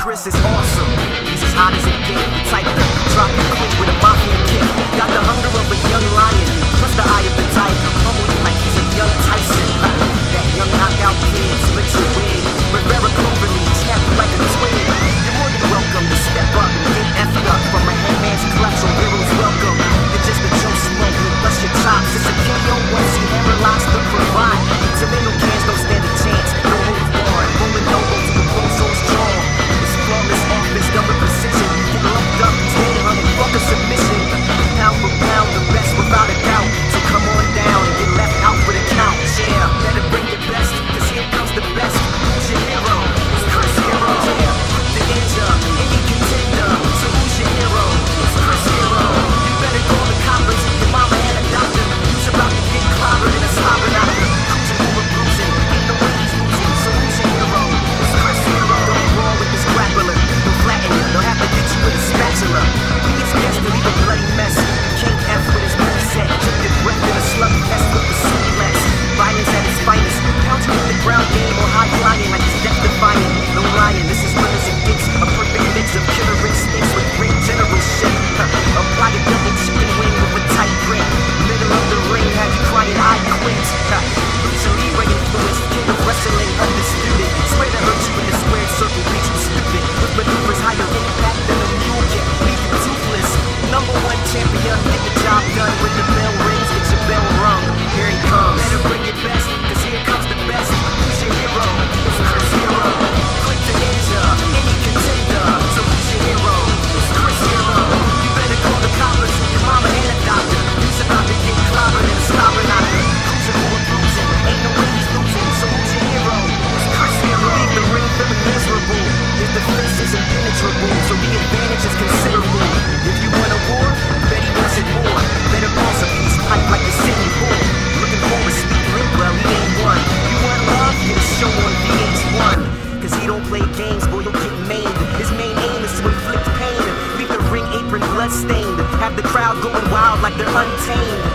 Chris is awesome. He's as hot as it gets, the type to drop you quick with a mafia kick. Got the hunger of a young lion, plus the eye of the tiger. Humble you like he's a young Tyson. That young knockout kid, split your wig. Rivera Cloverly, snap you like a twig. You're more than welcome to step up and get effed up from a handman's clutch on heroes welcome. You're just a Joe Smoke with bust your chops. It's a KO once he hammer locks to provide. Tomato cans don't stand a chance. No holds barred, rolling elbows to the pole so strong. It's flawless offense, double precision. Get lumped up, 10-100, fuck a submission. Pound for pound, the best without a doubt. So come on down and get left out for the count. Yeah, better bring your best, cause here comes the best. Who's your hero? It's Chris Hero. Yeah, quick to injure, any contender. So who's your hero? It's Chris Hero. You better call the coppers, your mama and a doctor. Who's about to get clobbered in a slobber knocker? Cruising over bruising, ain't no way he's losing. So who's your hero? It's Chris Hero. Don't brawl with this grappler, they'll flatten you, they'll have to get you with a spatula. He gets best to leave a bloody mess. You can't F with his moveset. Keep your breath in a slug test with the suplex. Violence at its finest. Pound you with the ground game or high flying like it's death defying. No lying, this is real as it gets. A perfect mix of killer instincts with great generalship. Apply a double chicken wing with a tight grip. Middle of the ring, have you crying, I quit. Lucha Libre influence, king of wrestling, undisputed. Swear to hurt you in the squared circle, beat you stupid. With maneuvers higher impact than a mule kick, leave you toothless. #1 champion, get the job done. When the bell rings, get your bell rung. Here he comes. Better bring your best, cause here comes the best. Who's your hero? It's Chris Hero. Quick to injure, any contender. So who's your hero? It's Chris Hero. You better call the coppers, your mama and a doctor. He's about to get clobbered in a slobber knocker. Cruising over bruising, ain't no way he's losing. So who's your hero? It's Chris Hero. Leave the ring feeling miserable. His defense is impenetrable, so the advantage is considerable. If you want a war, bet he wants it more. Better boss a peace pipe like the city bull. Looking for a speed ring, well he ain't one. You want love? Get a show on VH1. Cause he don't play games, boy you'll get maimed. His main aim is to inflict pain. Leave the ring apron bloodstained. Have the crowd going wild like they're untamed.